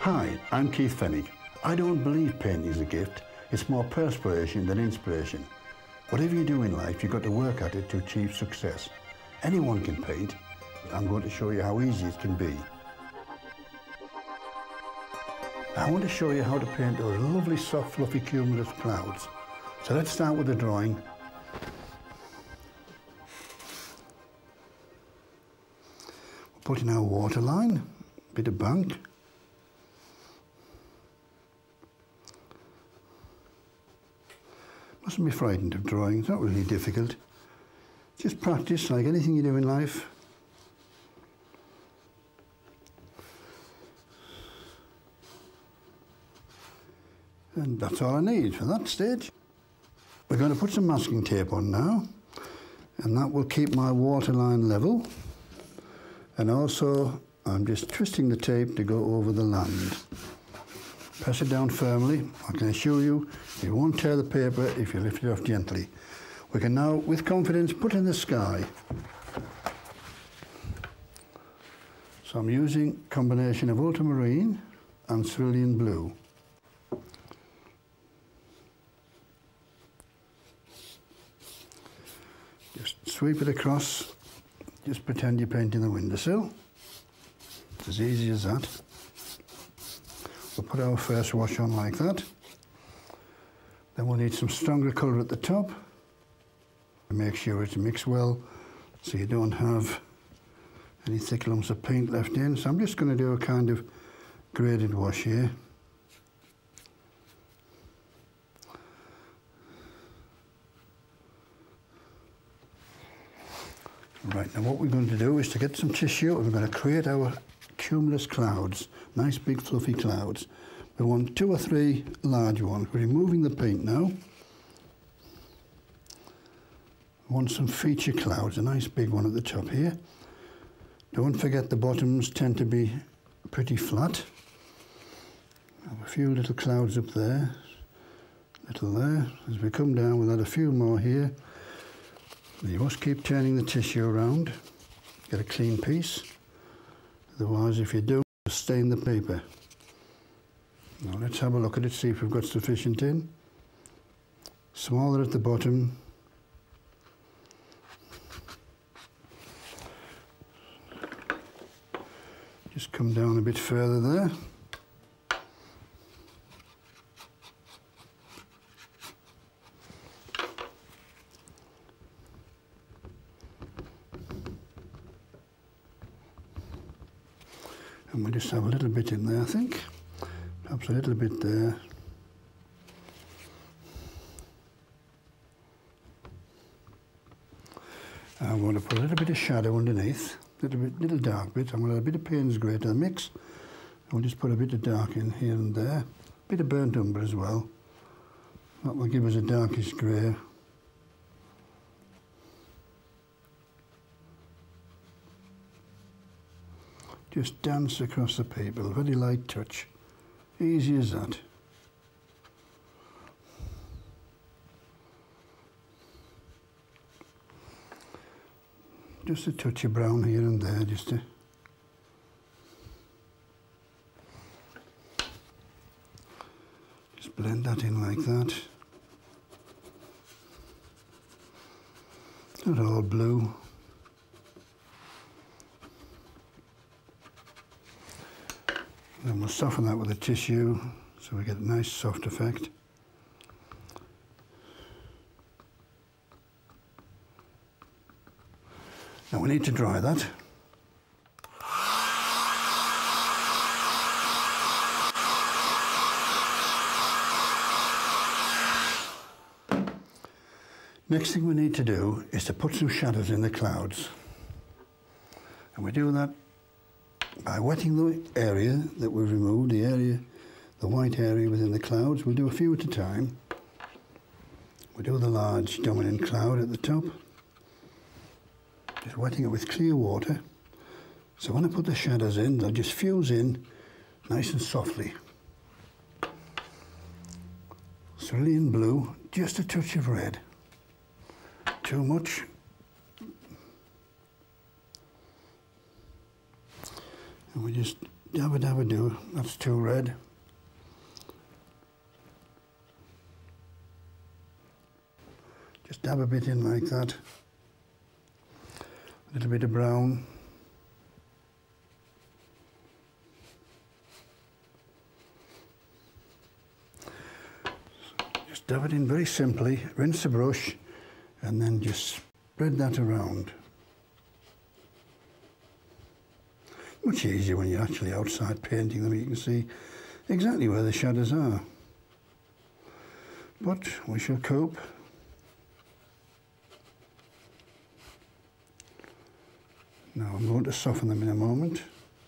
Hi, I'm Keith Fenwick. I don't believe painting is a gift. It's more perspiration than inspiration. Whatever you do in life, you've got to work at it to achieve success. Anyone can paint. I'm going to show you how easy it can be. I want to show you how to paint those lovely, soft, fluffy cumulus clouds. So let's start with the drawing. We'll put in our waterline, a bit of bank. Mustn't be frightened of drawing, it's not really difficult. Just practice like anything you do in life. And that's all I need for that stage. We're going to put some masking tape on now, and that will keep my waterline level. And also, I'm just twisting the tape to go over the land. Press it down firmly. I can assure you, it won't tear the paper if you lift it off gently. We can now, with confidence, put in the sky. So I'm using a combination of ultramarine and cerulean blue. Just sweep it across. Just pretend you're painting the windowsill. It's as easy as that. We'll put our first wash on like that. Then we'll need some stronger colour at the top. Make sure it's mixed well so you don't have any thick lumps of paint left in. So I'm just going to do a kind of graded wash here. Right, now what we're going to do is to get some tissue and we're going to create our cumulus clouds, nice big fluffy clouds. We want 2 or 3 large ones. We're removing the paint now. We want some feature clouds, a nice big one at the top here. Don't forget the bottoms tend to be pretty flat. Have a few little clouds up there, little there. As we come down, we'll add a few more here. You must keep turning the tissue around. Get a clean piece. Otherwise, if you do, you'll stain the paper. Now let's have a look at it, see if we've got sufficient in. Smaller at the bottom. Just come down a bit further there. And we'll just have a little bit in there, I think. Perhaps a little bit there. I'm going to put a little bit of shadow underneath, little dark bit. I'm going to add a bit of Payne's grey to the mix. We'll just put a bit of dark in here and there. A bit of burnt umber as well. That will give us a darkish grey. Just dance across the paper, a very light touch. Easy as that. Just a touch of brown here and there, just to blend that in like that. Not all blue. Then we'll soften that with a tissue so we get a nice soft effect. Now we need to dry that. Next thing we need to do is to put some shadows in the clouds. And we do that by wetting the area that we've removed, the white area within the clouds. We'll do a few at a time. We'll do the large dominant cloud at the top. Just wetting it with clear water. So when I put the shadows in, they'll just fuse in nice and softly. Cerulean blue, just a touch of red. Too much. And we just dab do. That's too red. Just dab a bit in like that. A little bit of brown. Just dab it in very simply, rinse the brush, and then just spread that around. Much easier when you're actually outside painting them. You can see exactly where the shadows are. But we shall cope. Now I'm going to soften them in a moment.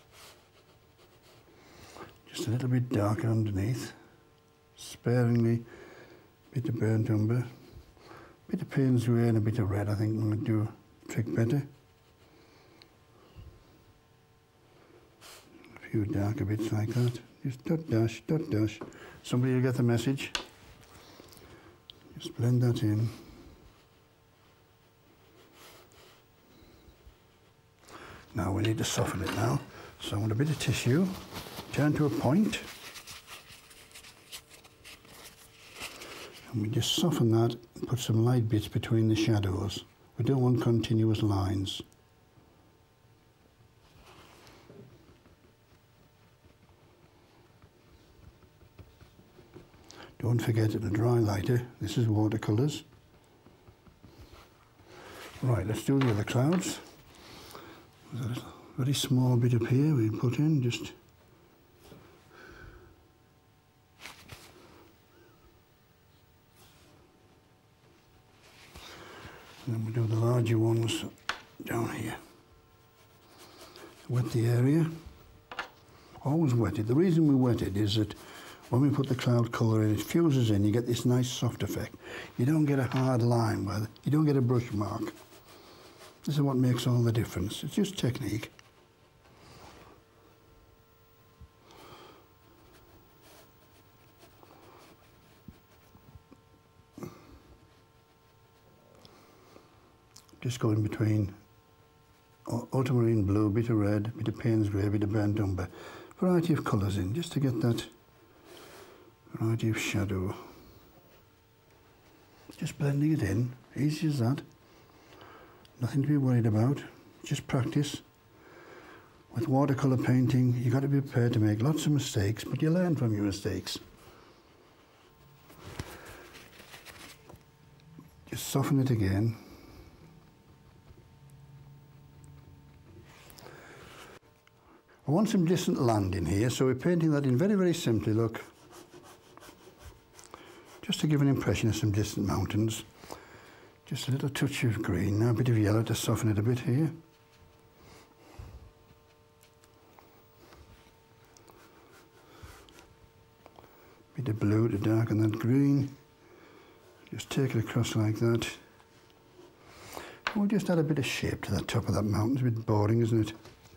Just a little bit darker underneath. Sparingly, a bit of burnt umber, a bit of Payne's grey and a bit of red. I think will do the trick better. A few darker bits like that. Just dot dash, dot dash. Somebody will get the message. Just blend that in. Now we need to soften it now. So I want a bit of tissue, turn to a point, and we just soften that and put some light bits between the shadows. We don't want continuous lines. Don't forget it'll dry lighter. This is watercolours. Right, let's do the other clouds. There's a little, very small bit up here we put in, just and then we do the larger ones down here. Wet the area. Always wet it. The reason we wet it is that when we put the cloud colour in, it fuses in, you get this nice soft effect. You don't get a hard line, you don't get a brush mark. This is what makes all the difference. It's just technique. Just go in between ultramarine blue, a bit of red, a bit of Payne's grey, a bit of burnt umber. Variety of colours in, just to get that variety of shadow. Just blending it in, easy as that. Nothing to be worried about, just practice. With watercolour painting, you've got to be prepared to make lots of mistakes, but you learn from your mistakes. Just soften it again. I want some distant land in here, so we're painting that in very, very simply, look. Just to give an impression of some distant mountains. Just a little touch of green, now a bit of yellow to soften it a bit here. Bit of blue to darken that green. Just take it across like that. And we'll just add a bit of shape to the top of that mountain. It's a bit boring, isn't it?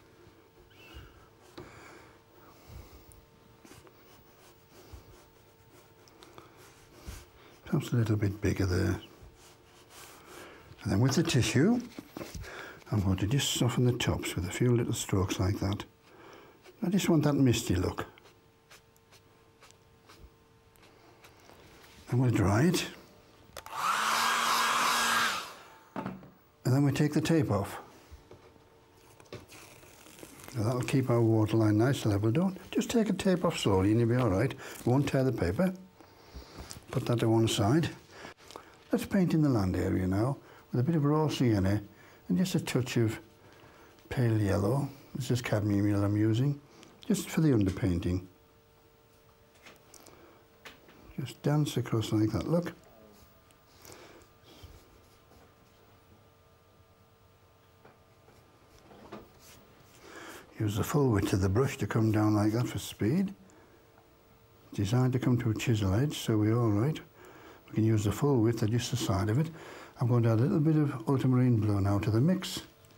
Perhaps a little bit bigger there. And then with the tissue, I'm going to just soften the tops with a few little strokes like that. I just want that misty look. And we'll dry it. And then we take the tape off. Now that'll keep our waterline nice and level. Don't just take a tape off slowly and you'll be all right. It won't tear the paper. Put that to one side. Let's paint in the land area now with a bit of raw sienna and just a touch of pale yellow. This is cadmium yellow I'm using, just for the underpainting. Just dance across like that, look. Use the full width of the brush to come down like that for speed. Designed to come to a chisel edge, so we're all right. We can use the full width or just the side of it. I'm going to add a little bit of ultramarine blue now to the mix.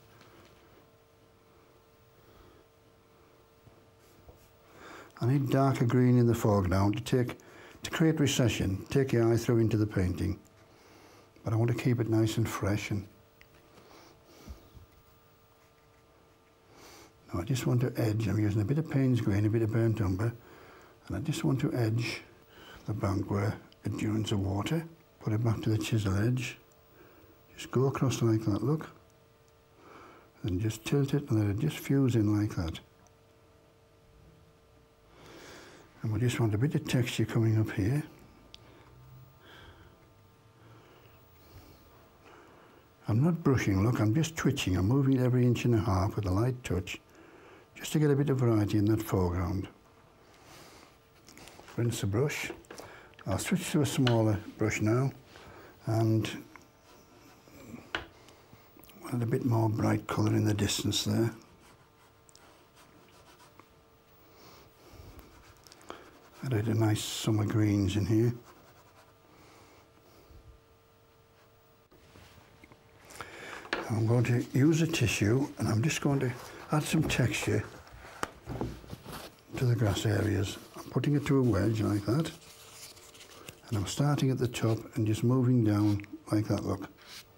I need darker green in the foreground to create recession, take your eye through into the painting. But I want to keep it nice and fresh. And Now I just want to edge, I'm using a bit of Payne's grey and a bit of burnt umber, and I just want to edge the bank where it joins the water. Put it back to the chisel edge. Just go across like that, look. And just tilt it and let it just fuse in like that. And we just want a bit of texture coming up here. I'm not brushing, look, I'm just twitching. I'm moving it every 1.5 inches with a light touch, just to get a bit of variety in that foreground. Rinse the brush. I'll switch to a smaller brush now and add a bit more bright colour in the distance there. Added a nice summer greens in here. I'm going to use a tissue and I'm just going to add some texture to the grass areas. I'm putting it to a wedge like that. And I'm starting at the top and just moving down like that, look.